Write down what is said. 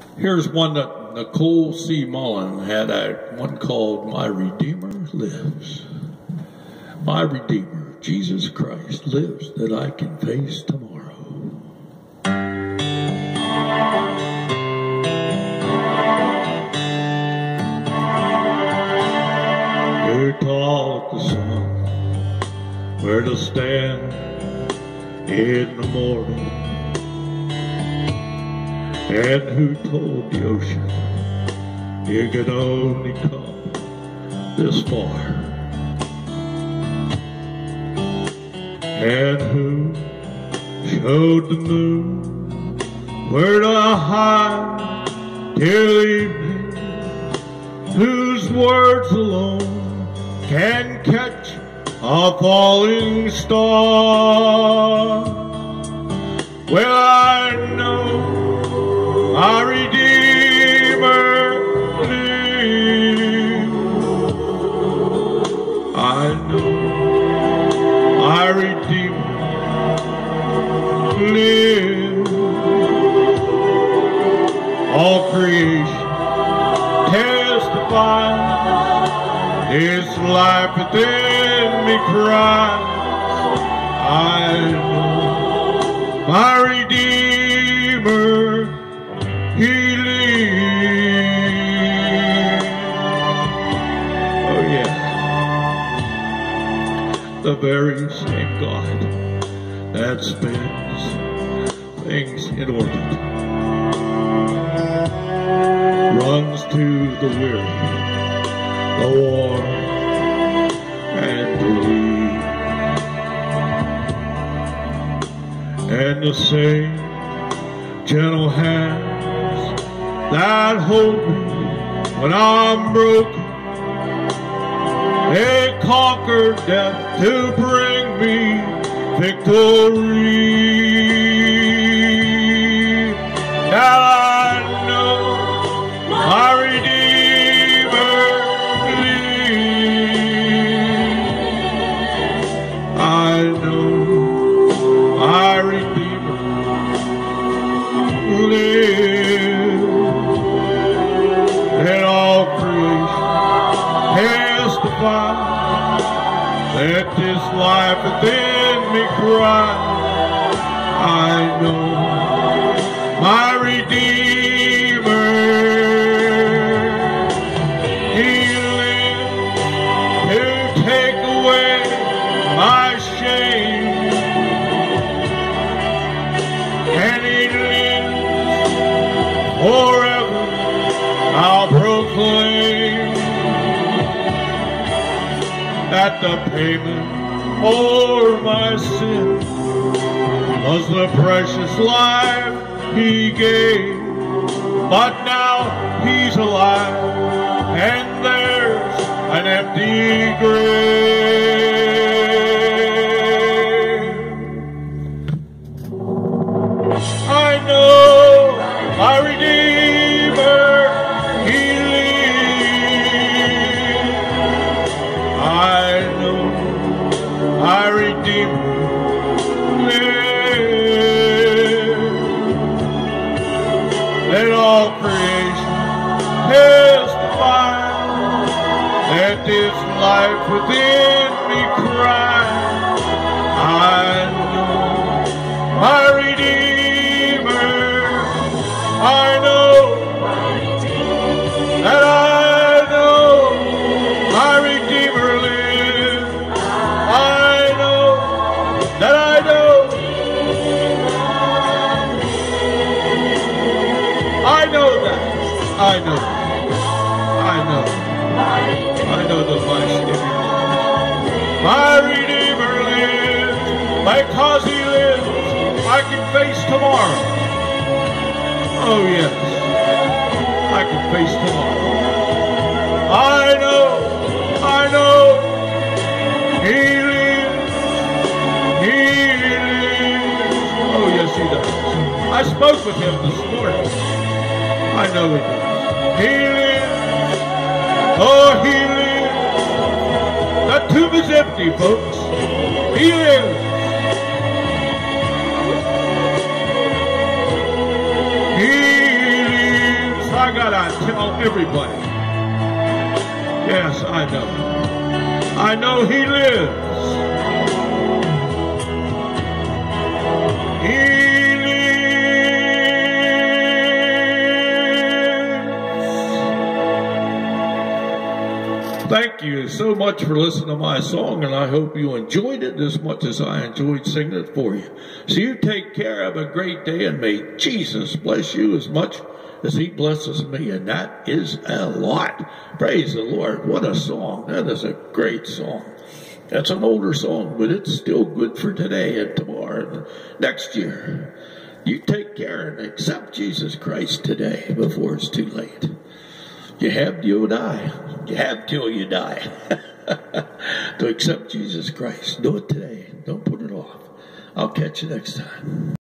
Here's one that Nicole C. Mullen had out, one called My Redeemer Lives. My Redeemer, Jesus Christ, lives that I can face tomorrow. Who taught the sun where to stand in the morning? And who told the ocean you could only come this far? And who showed the moon where to hide till evening? Whose words alone can catch a falling star? Well, I know my Redeemer lives. I know my Redeemer lives. All creation testifies, His life within me cries. I know my Redeemer, He lives. Oh yeah, the very same God that spins things in orbit runs to the weary, the worn, and the weak, and the same gentle hands that hold me when I'm broken. They conquered death to bring me victory. Now I know my Redeemer lives. I know my Redeemer lives. Let all creation testify, let this life within me cry. I know my Redeemer, He lives to take away my shame, and He lives forever. I'll proclaim that the payment for my sin was the precious life He gave. But now He's alive, and there's an empty grave. I know my Redeemer, He lives. I know my Redeemer lives. Let all creation testify, let this life within me cry. I know my Redeemer, I know that I know my Redeemer lives. I know that I know. I know that. I know. I know. I know that my Savior lives. My Redeemer lives. Because He lives, I can face tomorrow. Oh yes, I can face tomorrow. I know He lives. He lives. Oh yes, He does. I spoke with Him this morning. I know He does. He lives. Oh, He lives. The tomb is empty, folks. He lives. He lives. I gotta tell everybody. Yes, I know. I know He lives. He lives. Thank you so much for listening to my song, and I hope you enjoyed it as much as I enjoyed singing it for you. So you take care, have a great day, and may Jesus bless you as much as He blesses me, and that is a lot. Praise the Lord. What a song. That is a great song. That's an older song, but it's still good for today and tomorrow and next year. You take care and accept Jesus Christ today before it's too late. You have till you die. You have till you die to accept Jesus Christ. Do it today. Don't put it off. I'll catch you next time.